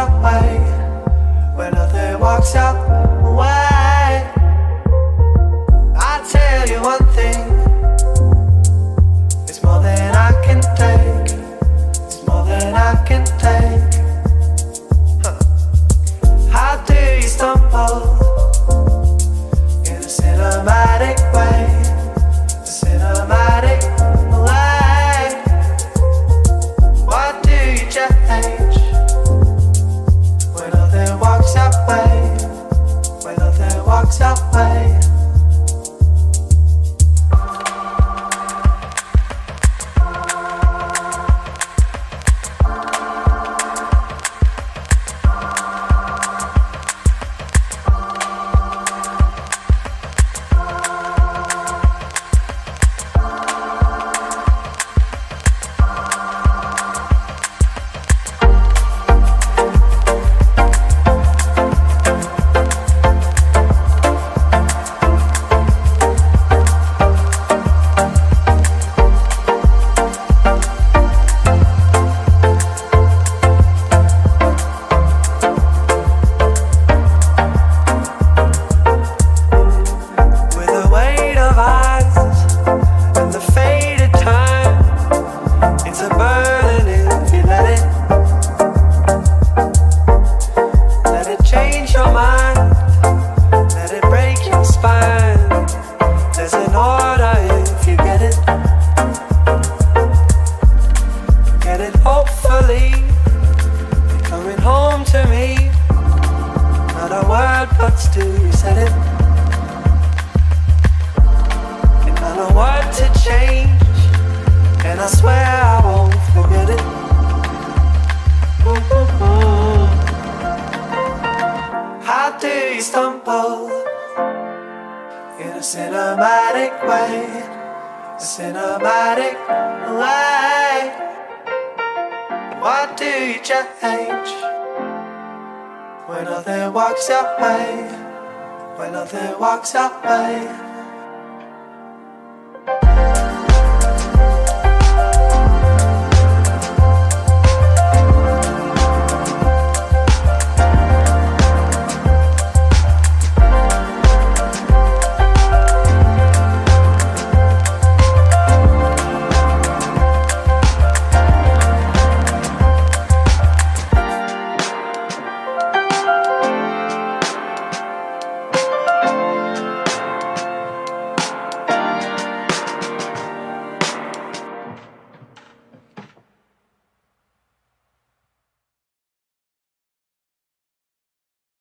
your way, when nothing walks your way. I tell you one thing, it's more than I can take. It's more than I can take. How do you stumble in a cinematic way? A cinematic way. Why do you change when nothing walks your way? When nothing walks your way. When nothing walks your way, when nothing walks your way.